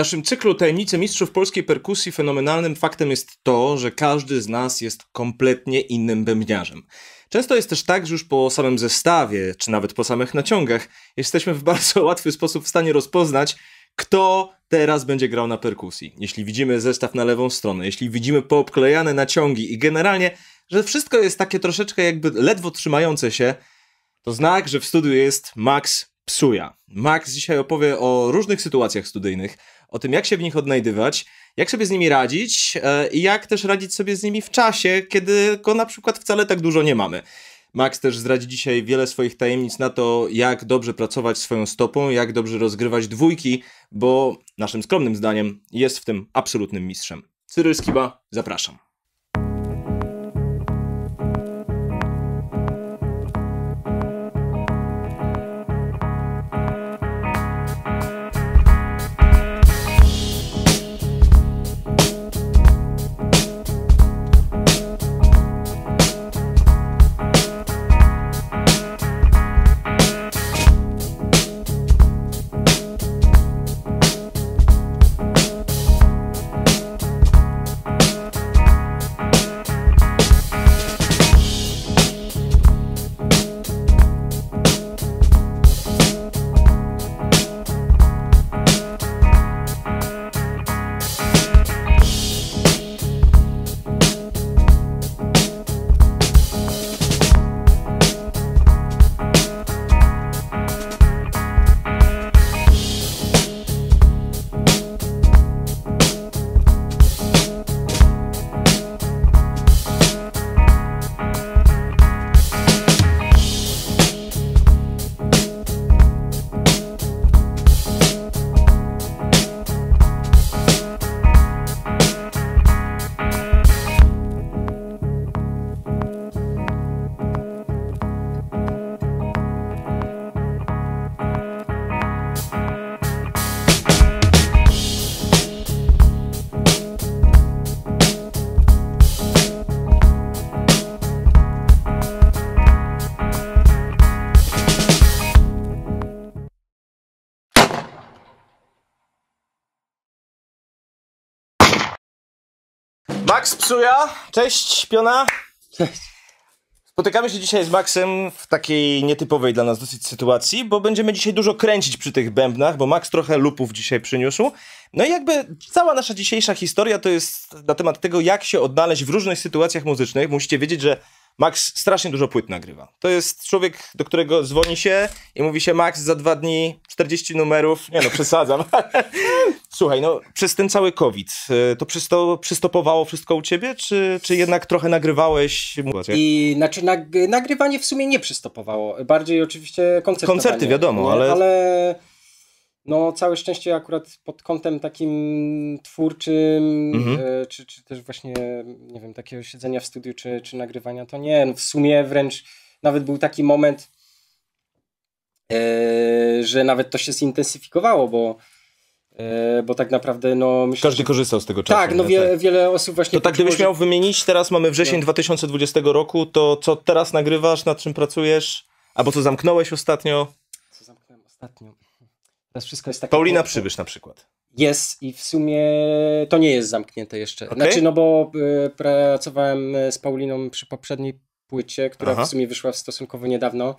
naszym cyklu Tajemnice Mistrzów Polskiej Perkusji fenomenalnym faktem jest to, że każdy z nas jest kompletnie innym bębniarzem. Często jest też tak, że już po samym zestawie, czy nawet po samych naciągach, jesteśmy w bardzo łatwy sposób w stanie rozpoznać, kto teraz będzie grał na perkusji. Jeśli widzimy zestaw na lewą stronę, jeśli widzimy poobklejane naciągi i generalnie, że wszystko jest takie troszeczkę jakby ledwo trzymające się, to znak, że w studiu jest Max Psuja. Max dzisiaj opowie o różnych sytuacjach studyjnych, o tym, jak się w nich odnajdywać, jak sobie z nimi radzić i jak też radzić sobie z nimi w czasie, kiedy go na przykład wcale tak dużo nie mamy. Max też zdradzi dzisiaj wiele swoich tajemnic na to, jak dobrze pracować swoją stopą, jak dobrze rozgrywać dwójki, bo naszym skromnym zdaniem jest w tym absolutnym mistrzem. Cyryl Skiba, zapraszam. Max Psuja, cześć Piona. Cześć. Spotykamy się dzisiaj z Maxem w takiej nietypowej dla nas dosyć sytuacji, bo będziemy dzisiaj dużo kręcić przy tych bębnach, bo Max trochę lupów dzisiaj przyniósł. No i jakby cała nasza dzisiejsza historia to jest na temat tego, jak się odnaleźć w różnych sytuacjach muzycznych. Musicie wiedzieć, że Max strasznie dużo płyt nagrywa. To jest człowiek, do którego dzwoni się i mówi się: Max, za 2 dni 40 numerów. Nie no, przesadzam. Słuchaj, no przez ten cały COVID, to przystopowało wszystko u ciebie, czy jednak trochę nagrywałeś? I znaczy nagrywanie w sumie nie przystopowało. Bardziej oczywiście koncertowanie. Koncerty, wiadomo, nie? ale no całe szczęście akurat pod kątem takim twórczym, czy też właśnie, nie wiem, takiego siedzenia w studiu, czy nagrywania, to nie. No w sumie wręcz nawet był taki moment, że nawet to się zintensyfikowało, bo tak naprawdę, no myślę, każdy korzystał z tego czasu. Tak, no wiele osób właśnie... To tak, gdybyś miał wymienić, teraz mamy wrzesień 2020 roku, to co teraz nagrywasz, nad czym pracujesz? Albo co zamknąłeś ostatnio? Co zamknąłem ostatnio? Teraz wszystko jest takie... Paulina Przybysz na przykład. Jest i w sumie to nie jest zamknięte jeszcze. Okay. Znaczy, no bo pracowałem z Pauliną przy poprzedniej płycie, która w sumie wyszła stosunkowo niedawno.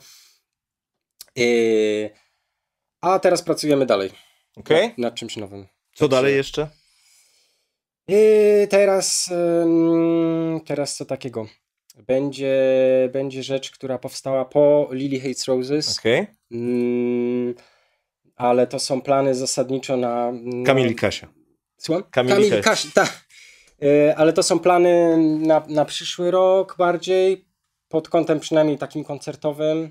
A teraz pracujemy dalej. Okay. Nad czymś nowym. Co dalej jeszcze? Teraz co takiego? Będzie rzecz, która powstała po Lily Hates Roses. Okay. Ale to są plany zasadniczo na... Kamili Kasia. Słucham? Kamili Kasia, tak. Ale to są plany na przyszły rok bardziej, pod kątem przynajmniej takim koncertowym.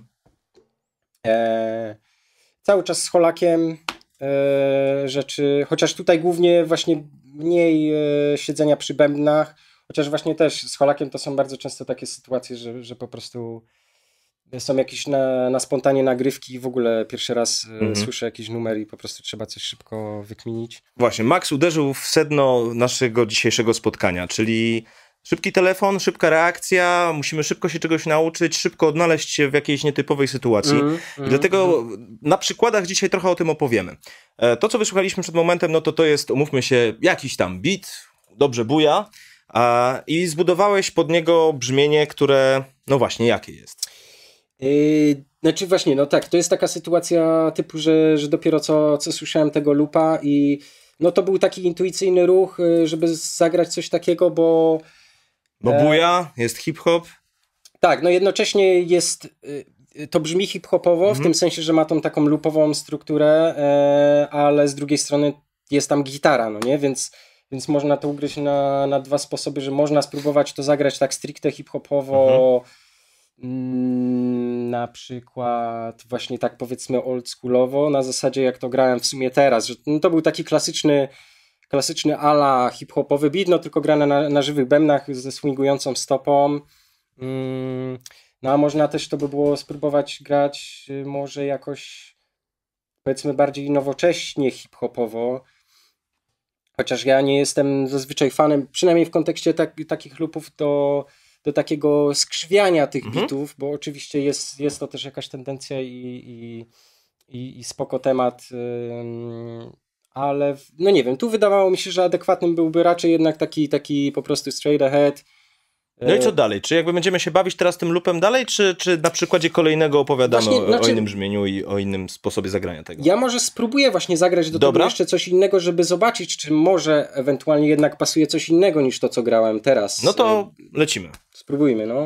Cały czas z Holakiem rzeczy, chociaż tutaj głównie właśnie mniej siedzenia przy bębnach, chociaż właśnie też z Holakiem to są bardzo często takie sytuacje, że po prostu są jakieś na spontanie nagrywki i w ogóle pierwszy raz słyszę jakiś numer i po prostu trzeba coś szybko wykminić. Właśnie, Max uderzył w sedno naszego dzisiejszego spotkania, czyli Szybki telefon, szybka reakcja, musimy szybko się czegoś nauczyć, szybko odnaleźć się w jakiejś nietypowej sytuacji. I dlatego na przykładach dzisiaj trochę o tym opowiemy. To, co wysłuchaliśmy przed momentem, no to jest, umówmy się, jakiś tam beat, dobrze buja, i zbudowałeś pod niego brzmienie, które, no właśnie, jakie jest? Znaczy właśnie, no tak, to jest taka sytuacja typu, że dopiero co słyszałem tego loopa i no to był taki intuicyjny ruch, żeby zagrać coś takiego, bo buja, jest hip-hop. Tak, no jednocześnie jest, to brzmi hip-hopowo, w tym sensie, że ma tą taką loopową strukturę, ale z drugiej strony jest tam gitara, no nie, więc można to ugryźć na dwa sposoby, że można spróbować to zagrać tak stricte hip-hopowo, na przykład właśnie tak powiedzmy oldschoolowo, na zasadzie jak to grałem w sumie teraz, że no to był taki klasyczny ala hip-hopowy beat, no tylko grane na żywych bębnach ze swingującą stopą. No a można też to by było spróbować grać może jakoś powiedzmy bardziej nowocześnie hip-hopowo, chociaż ja nie jestem zazwyczaj fanem, przynajmniej w kontekście takich loopów do takiego skrzywiania tych bitów, bo oczywiście jest to też jakaś tendencja i spoko temat, ale no nie wiem, tu wydawało mi się, że adekwatnym byłby raczej jednak taki po prostu straight ahead. No i co dalej? Czy jakby będziemy się bawić teraz tym loopem dalej, czy na przykładzie kolejnego opowiadamy o innym brzmieniu i o innym sposobie zagrania tego? Ja może spróbuję właśnie zagrać do tego jeszcze coś innego, żeby zobaczyć, czy może ewentualnie jednak pasuje coś innego niż to, co grałem teraz. No to lecimy. Spróbujmy, no.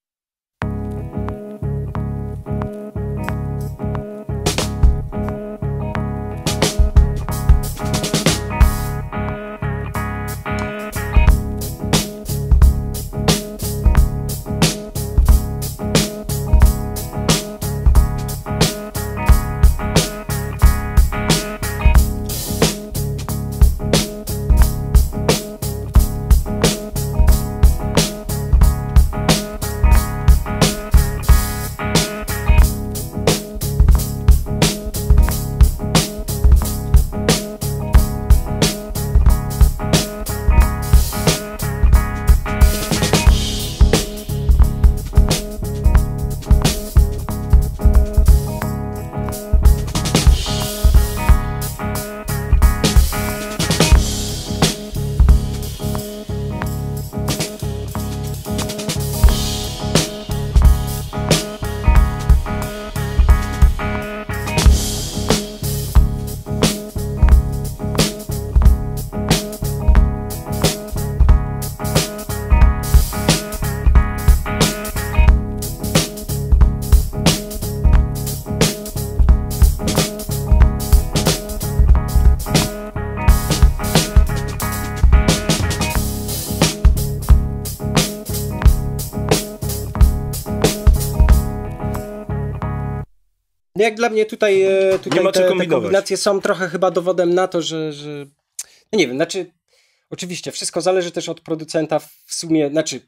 Jak dla mnie tutaj te kombinacje są trochę chyba dowodem na to, że no nie wiem, znaczy oczywiście wszystko zależy też od producenta w sumie, znaczy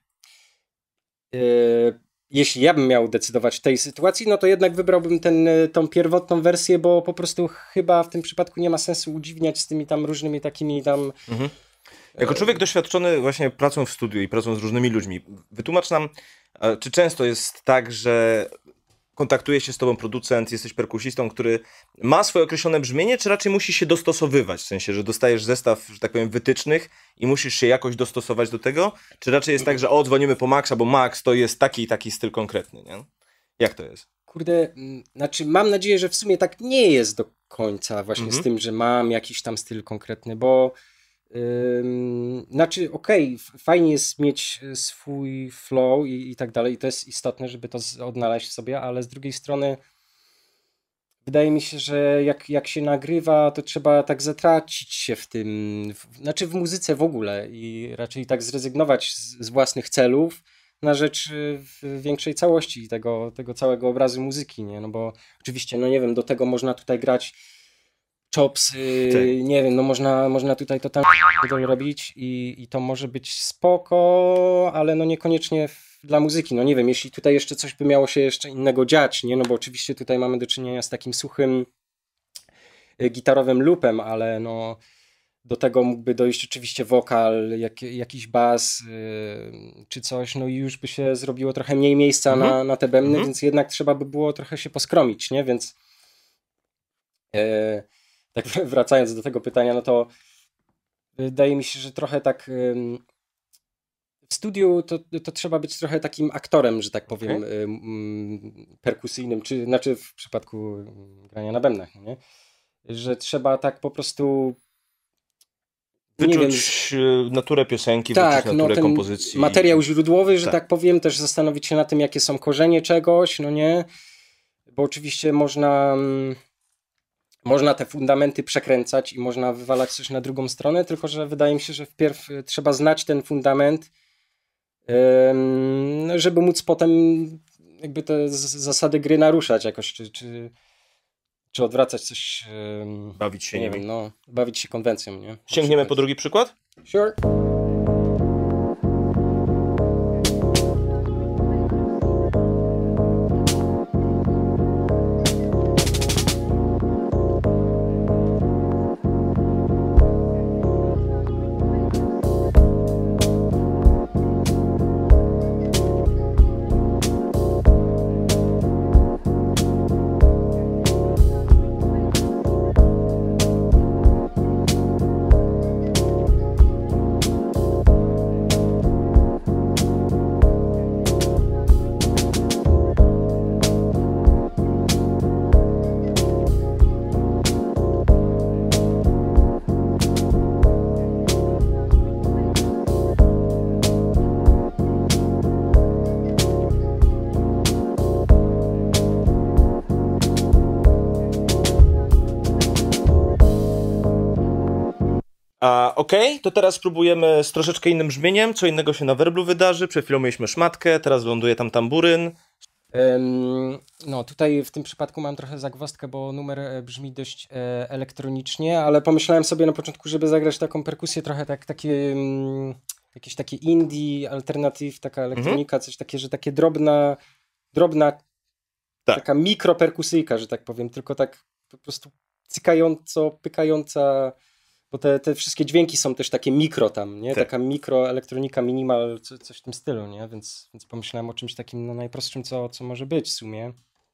jeśli ja bym miał decydować w tej sytuacji, no to jednak wybrałbym tą pierwotną wersję, bo po prostu chyba w tym przypadku nie ma sensu udziwniać z tymi tam różnymi takimi tam... Jako człowiek doświadczony właśnie pracą w studiu i pracą z różnymi ludźmi, wytłumacz nam, czy często jest tak, że kontaktuje się z tobą producent, jesteś perkusistą, który ma swoje określone brzmienie, czy raczej musisz się dostosowywać? W sensie, że dostajesz zestaw, że tak powiem, wytycznych i musisz się jakoś dostosować do tego? Czy raczej jest tak, że dzwonimy po Maxa, bo Max to jest taki i taki styl konkretny, nie? Jak to jest? Kurde, znaczy mam nadzieję, że w sumie tak nie jest do końca właśnie z tym, że mam jakiś tam styl konkretny, bo znaczy okej, fajnie jest mieć swój flow i tak dalej i to jest istotne, żeby to odnaleźć w sobie, ale z drugiej strony wydaje mi się, że jak się nagrywa, to trzeba tak zatracić się w tym, znaczy w muzyce w ogóle i raczej tak zrezygnować z własnych celów na rzecz większej całości tego całego obrazu muzyki, nie? No bo oczywiście, no nie wiem, do tego można tutaj grać chopsy, nie wiem, no można tutaj totalnie robić i to może być spoko, ale no niekoniecznie dla muzyki, no nie wiem, jeśli tutaj jeszcze coś by miało się jeszcze innego dziać, nie, no bo oczywiście tutaj mamy do czynienia z takim suchym gitarowym loopem, ale no Do tego mógłby dojść oczywiście wokal, jakiś bas czy coś, no i już by się zrobiło trochę mniej miejsca na te bębny, więc jednak trzeba by było trochę się poskromić, nie? Więc tak wracając do tego pytania, no to wydaje mi się, że trochę tak w studiu to trzeba być trochę takim aktorem, że tak powiem, perkusyjnym, czy znaczy w przypadku grania na bębnach, nie? Że trzeba tak po prostu wyczuć naturę piosenki, wyczuć naturę kompozycji. Materiał źródłowy, że tak powiem, też zastanowić się na tym, jakie są korzenie czegoś, no nie? Bo oczywiście można te fundamenty przekręcać i można wywalać coś na drugą stronę, tylko że wydaje mi się, że wpierw trzeba znać ten fundament, żeby móc potem jakby te zasady gry naruszać jakoś, czy odwracać coś. Bawić się nie nimi. wiem, bawić się konwencją, nie? Sięgniemy po drugi przykład? Sure. Okej, to teraz spróbujemy z troszeczkę innym brzmieniem, co innego się na werblu wydarzy. Przed chwilą mieliśmy szmatkę, teraz ląduje tam tamburyn. No tutaj w tym przypadku mam trochę zagwozdkę, bo numer brzmi dość elektronicznie, ale pomyślałem sobie na początku, żeby zagrać taką perkusję trochę jakieś takie indie, alternatyw, taka elektronika, coś takie, że takie drobna taka mikroperkusyjka, że tak powiem, tylko tak po prostu cykająco, pykająca, bo te wszystkie dźwięki są też takie mikro tam, nie? Taka mikroelektronika minimal, coś w tym stylu, nie? Więc pomyślałem o czymś takim najprostszym, co może być w sumie.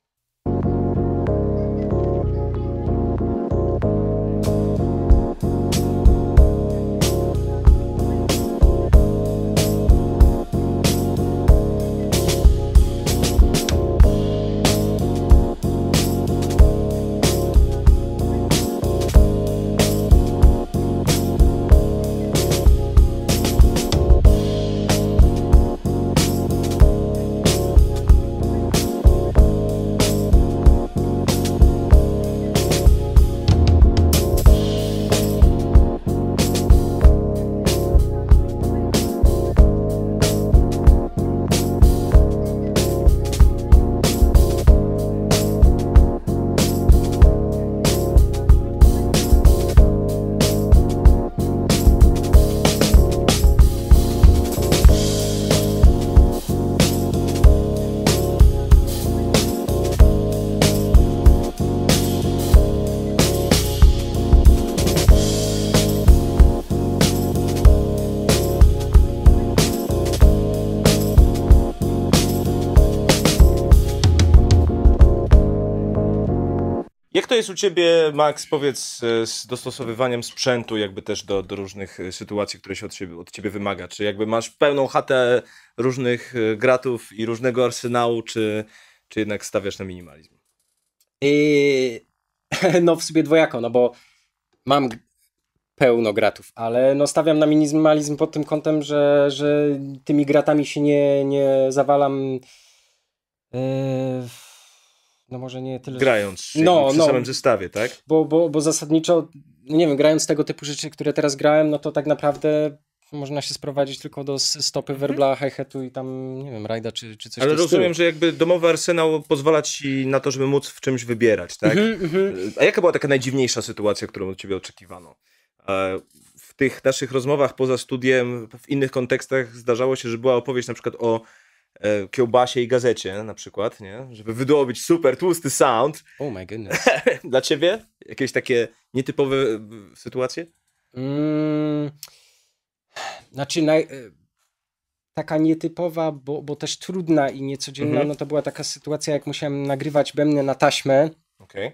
Jak to jest u ciebie, Max, powiedz, z dostosowywaniem sprzętu jakby też do różnych sytuacji, które się od ciebie wymaga? Czy jakby masz pełną chatę różnych gratów i różnego arsenału, czy jednak stawiasz na minimalizm? No w sobie dwojako, no bo mam pełno gratów, ale no stawiam na minimalizm pod tym kątem, że tymi gratami się nie zawalam. No może nie tyle. Grając przy samym zestawie, tak? Bo zasadniczo, nie wiem, grając tego typu rzeczy, które teraz grałem, no to tak naprawdę można się sprowadzić tylko do stopy, werbla, hi-hatu i tam, nie wiem, rajda czy coś. Ale rozumiem, że jakby domowy arsenał pozwala ci na to, żeby móc w czymś wybierać, tak? A jaka była taka najdziwniejsza sytuacja, którą od ciebie oczekiwano? W tych naszych rozmowach poza studiem, w innych kontekstach zdarzało się, że była opowieść na przykład o kiełbasie i gazecie na przykład, nie? Żeby wydobyć super tłusty sound. Oh my goodness. Dla ciebie? Jakieś takie nietypowe sytuacje? Znaczy taka nietypowa, bo też trudna i niecodzienna, no to była taka sytuacja, jak musiałem nagrywać bębny na taśmę. Okej.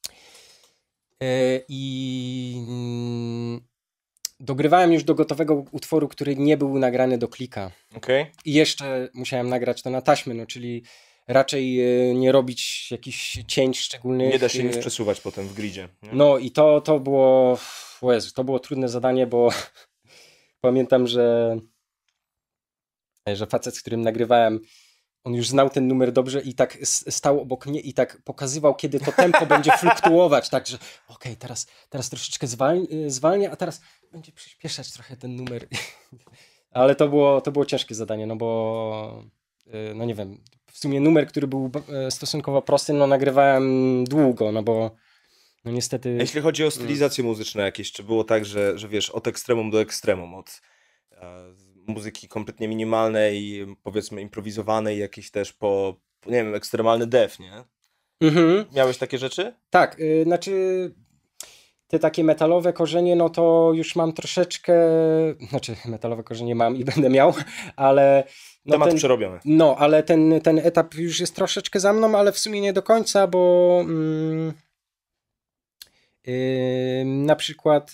I dogrywałem już do gotowego utworu, który nie był nagrany do klika. Okej. I jeszcze musiałem nagrać to na taśmę, no czyli raczej nie robić jakichś cięć szczególnych. Nie da się nic przesuwać potem w gridzie. Nie? No i to było, o Jezu, to było trudne zadanie, bo pamiętam, że facet, z którym nagrywałem, on już znał ten numer dobrze i tak stał obok mnie i tak pokazywał, kiedy to tempo będzie fluktuować, tak, że okej, teraz troszeczkę zwalnia, a teraz będzie przyspieszać trochę ten numer. Ale to było ciężkie zadanie, no bo no nie wiem, w sumie numer, który był stosunkowo prosty, no nagrywałem długo, no bo no niestety... Jeśli chodzi o stylizacje muzyczne jakieś, czy było tak, że wiesz, od ekstremum do ekstremum, od muzyki kompletnie minimalnej, powiedzmy improwizowanej, jakiejś też po nie wiem, ekstremalny death, nie? Miałeś takie rzeczy? Tak, znaczy te takie metalowe korzenie, no to już mam troszeczkę, znaczy metalowe korzenie mam i będę miał, ale... No temat przerobiony. No, ale ten etap już jest troszeczkę za mną, ale w sumie nie do końca, bo na przykład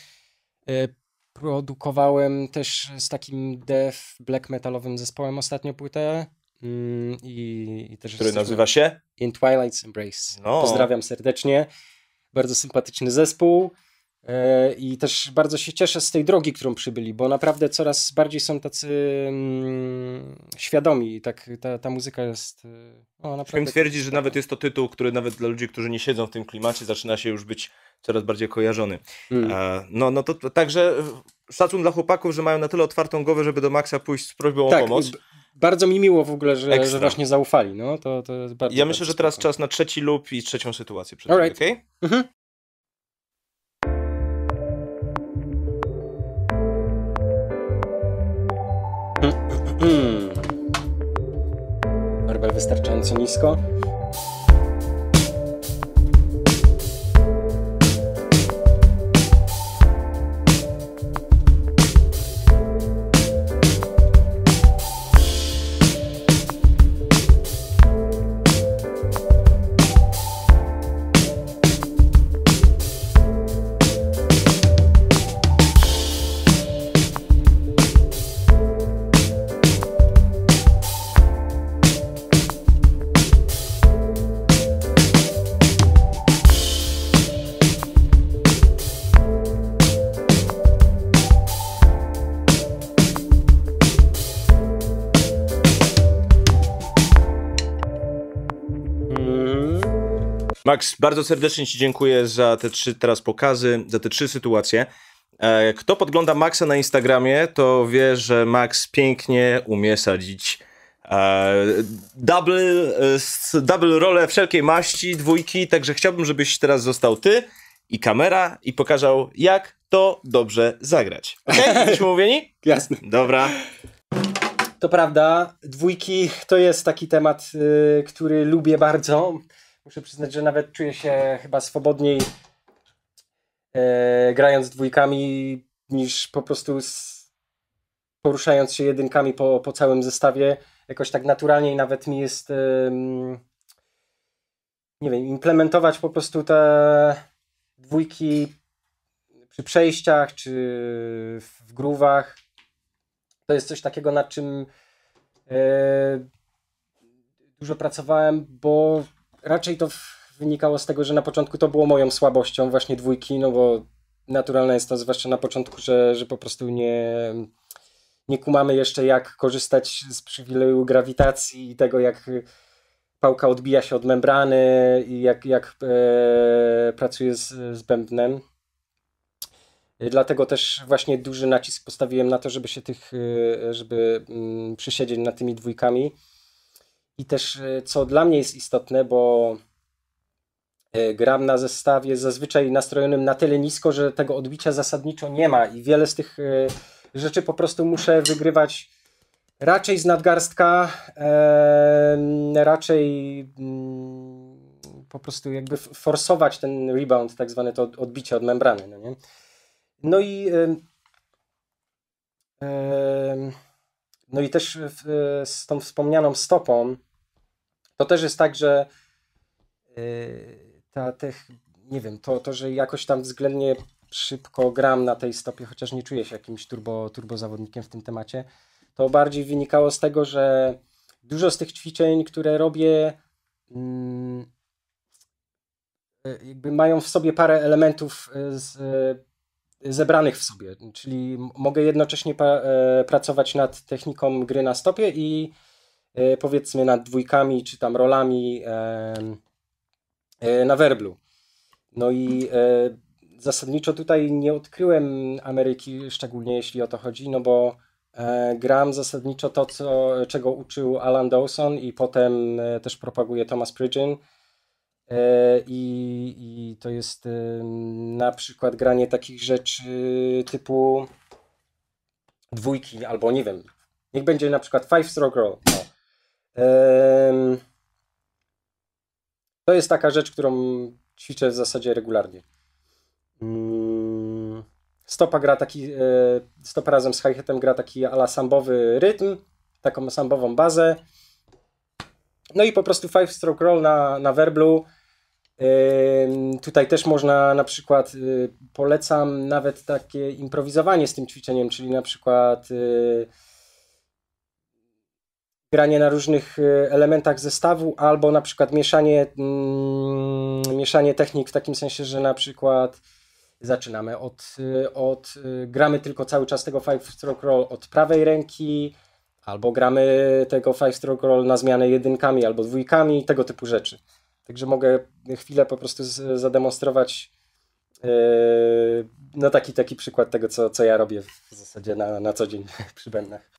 produkowałem też z takim death black metalowym zespołem ostatnio płytę. I też który nazywa się? In Twilight's Embrace. No. Pozdrawiam serdecznie. Bardzo sympatyczny zespół. I też bardzo się cieszę z tej drogi, którą przybyli, bo naprawdę coraz bardziej są tacy świadomi i tak ta muzyka jest naprawdę... Śmiem twierdzić, że nawet jest to tytuł, który nawet dla ludzi, którzy nie siedzą w tym klimacie, zaczyna się już być coraz bardziej kojarzony. No to także szacun dla chłopaków, że mają na tyle otwartą głowę, żeby do Maxa pójść z prośbą o pomoc. Bardzo mi miło w ogóle, że właśnie zaufali. No, to jest bardzo, ja myślę, że teraz czas na trzeci lub i trzecią sytuację. Alright. Okay? Barbel wystarczająco nisko. Max, bardzo serdecznie Ci dziękuję za te 3 teraz pokazy, za te 3 sytuacje. Kto podgląda Maxa na Instagramie, to wie, że Max pięknie umie sadzić double role wszelkiej maści, dwójki, także chciałbym, żebyś teraz został Ty i kamera i pokazał, jak to dobrze zagrać. Okej? Jesteśmy umówieni? Jasne. Dobra. To prawda, dwójki to jest taki temat, który lubię bardzo. Muszę przyznać, że nawet czuję się chyba swobodniej grając dwójkami niż po prostu poruszając się jedynkami po całym zestawie. Jakoś tak naturalniej nawet mi jest nie wiem, implementować po prostu te dwójki przy przejściach czy w groovach. To jest coś takiego, nad czym dużo pracowałem, bo raczej to wynikało z tego, że na początku to było moją słabością, właśnie dwójki, no bo naturalne jest to, zwłaszcza na początku, że po prostu nie kumamy jeszcze, jak korzystać z przywileju grawitacji i tego, jak pałka odbija się od membrany i jak pracuje z bębnem. Dlatego też właśnie duży nacisk postawiłem na to, żeby przysiedzieć nad tymi dwójkami. I też, co dla mnie jest istotne, bo gram na zestawie zazwyczaj nastrojonym na tyle nisko, że tego odbicia zasadniczo nie ma i wiele z tych rzeczy po prostu muszę wygrywać raczej z nadgarstka, raczej po prostu jakby forsować ten rebound, tak zwane to odbicie od membrany. No nie? No i no i też z tą wspomnianą stopą to też jest tak, że nie wiem, to, że jakoś tam względnie szybko gram na tej stopie, chociaż nie czuję się jakimś turbo zawodnikiem w tym temacie, to bardziej wynikało z tego, że dużo z tych ćwiczeń, które robię, jakby mają w sobie parę elementów zebranych w sobie, czyli mogę jednocześnie pracować nad techniką gry na stopie i powiedzmy nad dwójkami czy tam rolami na werblu. No i zasadniczo tutaj nie odkryłem Ameryki, szczególnie jeśli o to chodzi, no bo gram zasadniczo to, czego uczył Alan Dawson i potem też propaguje Thomas Pridgen. I to jest na przykład granie takich rzeczy typu dwójki, albo nie wiem, niech będzie na przykład five stroke roll. No. To jest taka rzecz, którą ćwiczę w zasadzie regularnie. Stopa razem z hi-hatem gra taki ala sambowy rytm, taką sambową bazę. No i po prostu five stroke roll na werblu. Tutaj też można na przykład, polecam nawet takie improwizowanie z tym ćwiczeniem, czyli na przykład granie na różnych elementach zestawu, albo na przykład mieszanie technik w takim sensie, że na przykład zaczynamy gramy tylko cały czas tego five stroke roll od prawej ręki, albo gramy tego five stroke roll na zmianę jedynkami albo dwójkami, tego typu rzeczy. Także mogę chwilę po prostu zademonstrować no taki przykład tego, co ja robię w zasadzie na co dzień przy bębnach.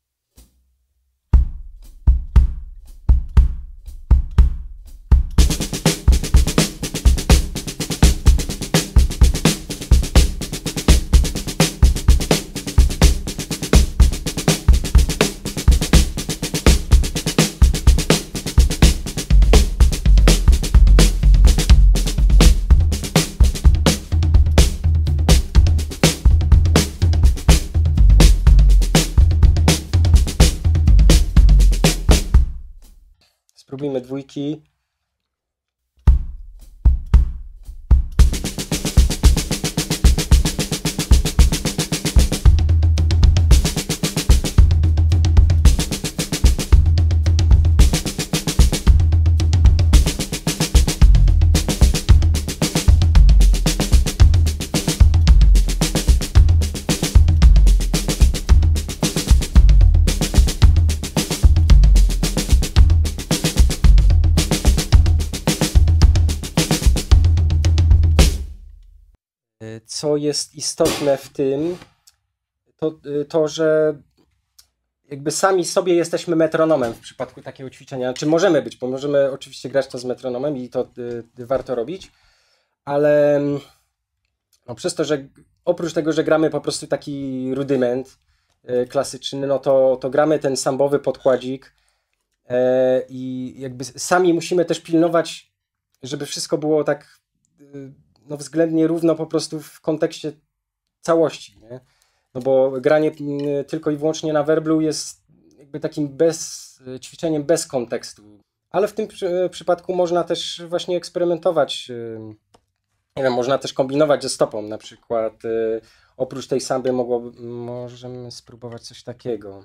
Spróbujmy dwójki. Co jest istotne w tym, to że jakby sami sobie jesteśmy metronomem w przypadku takiego ćwiczenia. Czy możemy być, bo możemy oczywiście grać to z metronomem i to warto robić, ale no przez to, że oprócz tego, że gramy po prostu taki rudyment klasyczny, no to gramy ten sambowy podkładzik i jakby sami musimy też pilnować, żeby wszystko było tak no względnie równo po prostu w kontekście całości, nie? No bo granie tylko i wyłącznie na werblu jest jakby takim ćwiczeniem bez kontekstu. Ale w tym przypadku można też właśnie eksperymentować. Nie wiem, można też kombinować ze stopą. Na przykład oprócz tej samby możemy spróbować coś takiego.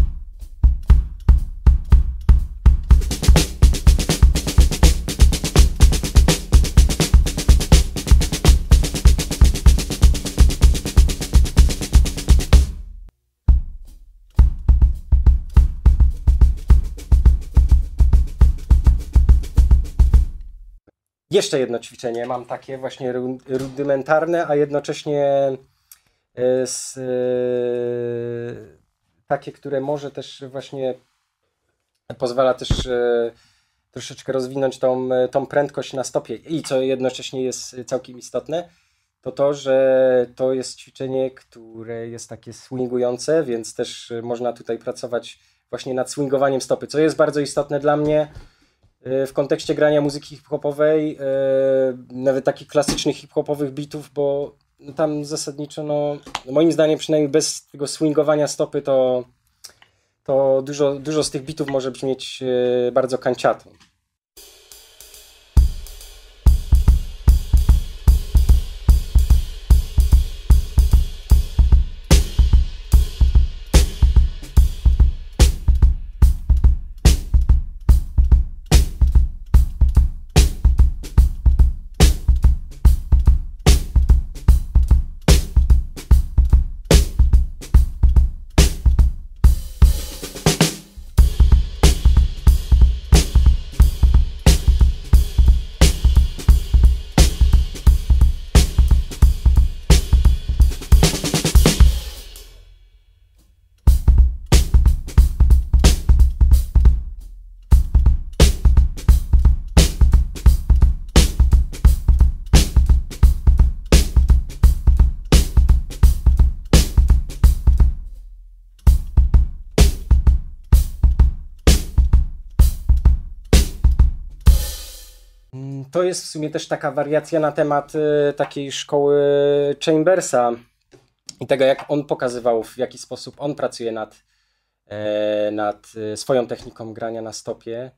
Jeszcze jedno ćwiczenie mam takie właśnie rudymentarne, a jednocześnie takie, które może też właśnie pozwala też troszeczkę rozwinąć tą prędkość na stopie. I co jednocześnie jest całkiem istotne, to, że to jest ćwiczenie, które jest takie swingujące, więc też można tutaj pracować właśnie nad swingowaniem stopy, co jest bardzo istotne dla mnie w kontekście grania muzyki hip-hopowej, nawet takich klasycznych hip-hopowych bitów, bo tam zasadniczo, no, moim zdaniem przynajmniej bez tego swingowania stopy, to dużo z tych bitów może brzmieć bardzo kanciato. To jest w sumie też taka wariacja na temat takiej szkoły Chambersa i tego, jak on pokazywał, w jaki sposób on pracuje nad swoją techniką grania na stopie.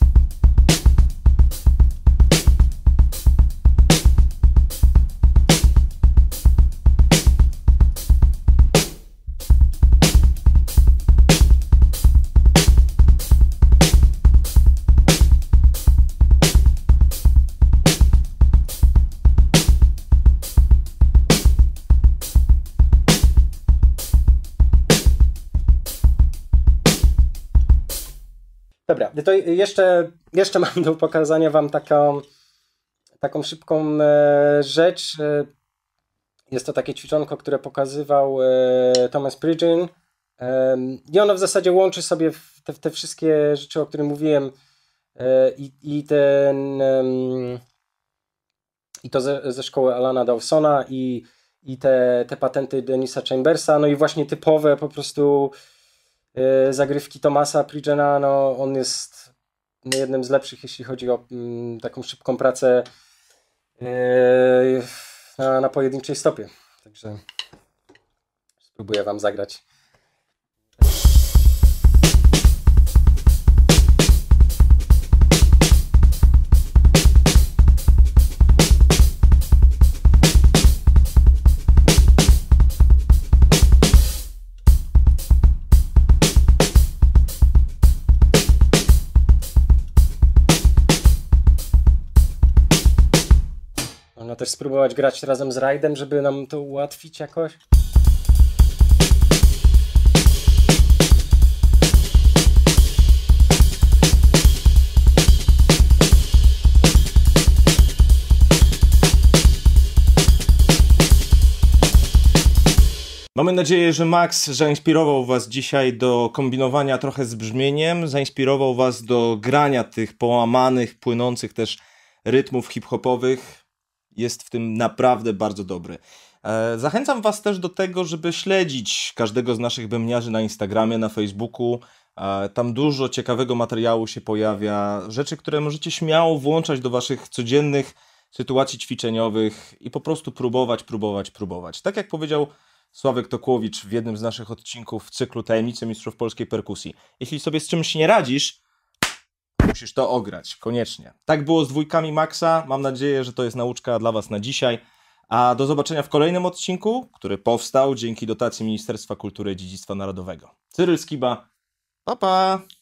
Dobra, to jeszcze mam do pokazania wam taką szybką rzecz. Jest to takie ćwiczonko, które pokazywał Thomas Pridgen. I ono w zasadzie łączy sobie te wszystkie rzeczy, o których mówiłem, i to ze szkoły Alana Dawsona i te patenty Denisa Chambersa, no i właśnie typowe po prostu zagrywki Thomasa Pridgena. No, on jest jednym z lepszych, jeśli chodzi o taką szybką pracę na pojedynczej stopie. Także spróbuję wam zagrać. Można też spróbować grać razem z rajdem, żeby nam to ułatwić jakoś. Mamy nadzieję, że Max zainspirował was dzisiaj do kombinowania trochę z brzmieniem, zainspirował was do grania tych połamanych, płynących też rytmów hip-hopowych. Jest w tym naprawdę bardzo dobry. Zachęcam was też do tego, żeby śledzić każdego z naszych bębniarzy na Instagramie, na Facebooku. Tam dużo ciekawego materiału się pojawia, rzeczy, które możecie śmiało włączać do waszych codziennych sytuacji ćwiczeniowych i po prostu próbować. Tak jak powiedział Sławek Tokłowicz w jednym z naszych odcinków w cyklu Tajemnice Mistrzów Polskiej Perkusji. Jeśli sobie z czymś nie radzisz, musisz to ograć, koniecznie. Tak było z dwójkami Maxa. Mam nadzieję, że to jest nauczka dla was na dzisiaj. A do zobaczenia w kolejnym odcinku, który powstał dzięki dotacji Ministerstwa Kultury i Dziedzictwa Narodowego. Cyryl Skiba. Pa, pa!